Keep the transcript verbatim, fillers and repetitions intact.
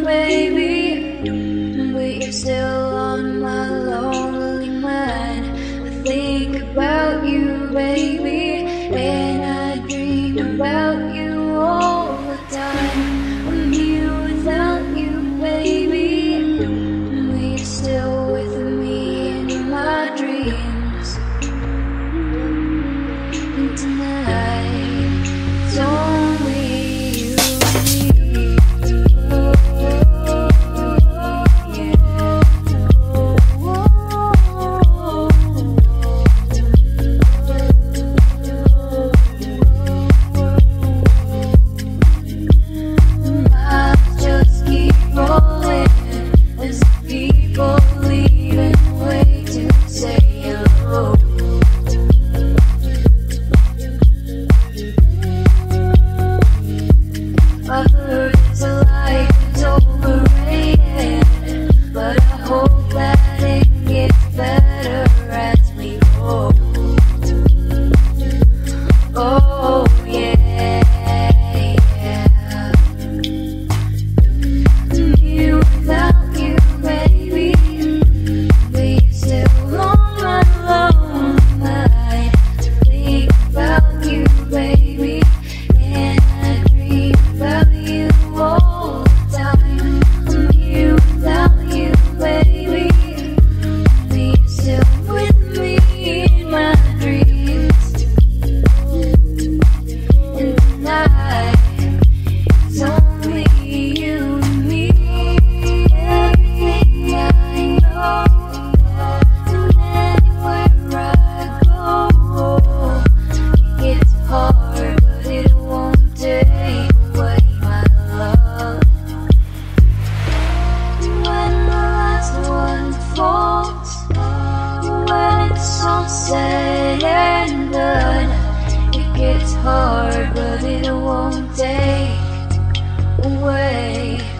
baby, but you're still on my lonely mind. I think about you, baby, and I dream about you all the time. I'm here without you, baby, but you're still with me in my dreams. And tonight, it's only you and me. Oh, yeah. Miles just keep rolling as the people leaving, wait to say hello. I heard it's like it's overrated, but I hope that it gets better as we go. Oh yeah, yeah. I'm here without you, baby, but you're still on my lonely mind. Think about you, baby, and I dream about you all the time. I'm here without you, baby, but you're still with me in my dreams. And tonight, it's only you and me. Everything I know, and anywhere I go, it gets hard, but it won't take away my love. When the last one falls, when it's all said and done, it gets hard, but it won't take away